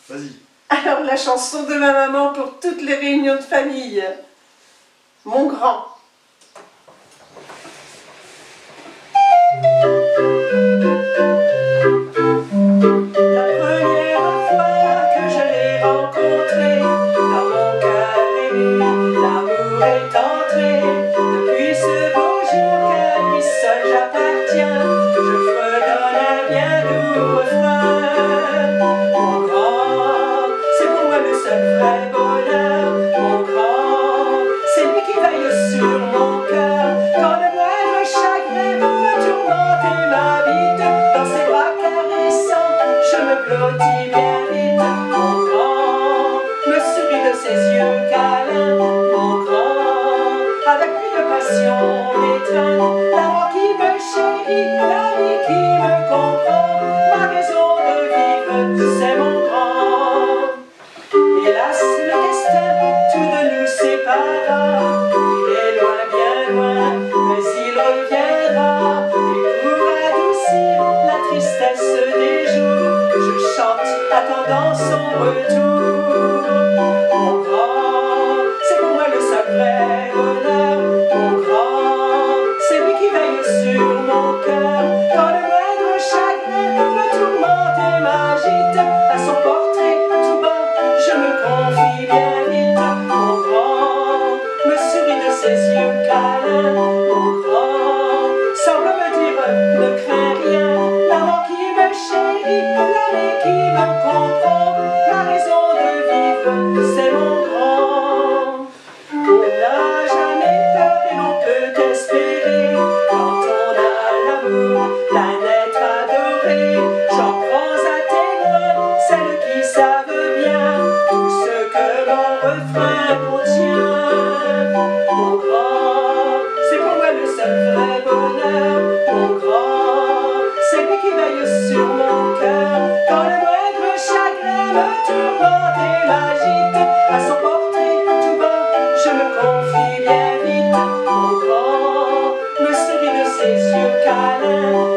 Vas-y. Alors, la chanson de ma maman pour toutes les réunions de famille. Mon grand. La première fois que je l'ai rencontré, dans mon cœur ému, l'amour est entré. Depuis ce beau jour qu'à lui seul j'appartiens, je fredonne un bien doux refrain. Mon grand, c'est pour moi le seul vrai bonheur. Mon grand, c'est lui qui veille sur mon cœur. Quand le moindre chagrin me tourmente et m'habite, dans ses bras caressants, je me blottis bien vite. Mon grand me sourit de ses yeux câlins. Mon grand, avec lui de passion m'étreint. L'amour qui me chérit, l'ami qui me comprend, ma raison de vivre, c'est mon grand. Hélas, le destin, tout de nous sépara. Il est loin, bien loin, mais il reviendra. Et pour adoucir la tristesse des jours, je chante attendant son retour. Mon grand, c'est pour moi le seul vrai bonheur. Mon grand, c'est lui qui veille sur mon cœur. Quand le moindre chagrin me tourmente et m'agite, à son portrait tout bas, je me confie bien vite. Mon grand me sourit de ses yeux câlins. Mon grand semble me dire ne crains rien. L'amant qui me chérit, l'ami qui me comprend, ma raison de vivre, c'est mon grand. On n'a jamais peur et l'on peut espérer quand on a l'amour d'un être adoré. J'en prends à témoin celles qui savent bien tout ce que mon refrain contient. Mon grand, c'est pour moi le seul vrai bonheur. Mon grand, c'est lui qui veille sur mon cœur. Quand le moindre chagrin me tourmente et m'agite, à son portrait tout bas, je me confie bien vite. Mon grand me sourit de ses yeux câlins.